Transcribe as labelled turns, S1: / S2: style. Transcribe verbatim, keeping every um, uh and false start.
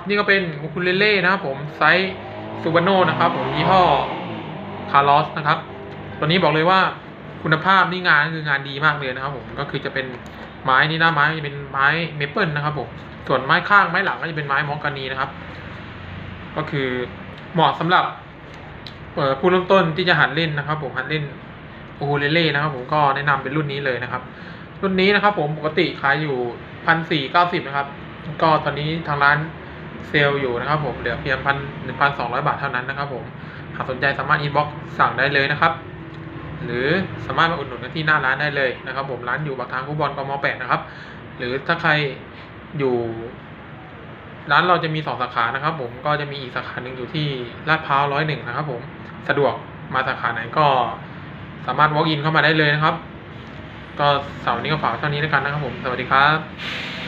S1: นี่ก็เป็นอูคูเลเล่นะครับผมไซส์ซูบาโน่นะครับผมยี่ห้อคาร์ลอสนะครับตัวนี้บอกเลยว่าคุณภาพนี่งานคืองานดีมากเลยนะครับผมก็คือจะเป็นไม้นี่หน้าไม้จะเป็นไม้เมเปิลนะครับผมส่วนไม้ข้างไม้หลังก็จะเป็นไม้มอคกานีนะครับก็คือเหมาะสำหรับผู้เริ่มต้นที่จะหัดเล่นนะครับผมหัดเล่นอูคูเลเล่นะครับผมก็แนะนำเป็นรุ่นนี้เลยนะครับรุ่นนี้นะครับผมปกติขายอยู่พันสี่เก้าสิบนะครับก็ตอนนี้ทางร้านเซลล์อยู่นะครับผมเหลือเพียงพันหนึ่งพันสองร้อยบาทเท่านั้นนะครับผมหากสนใจสามารถอินบ็อกซ์สั่งได้เลยนะครับหรือสามารถมาอุดหนุนกันที่หน้าร้านได้เลยนะครับผมร้านอยู่ปากทางคูบอลกมแปดนะครับหรือถ้าใครอยู่ร้านเราจะมีสองสาขานะครับผมก็จะมีอีกสาขาหนึ่งอยู่ที่ลาดพร้าวร้อยหนึ่งนะครับผมสะดวกมาสาขาไหนก็สามารถ walk in เข้ามาได้เลยนะครับก็เสาร์นี้ก็ฝากเท่านี้แล้วกันนะครับผมสวัสดีครับ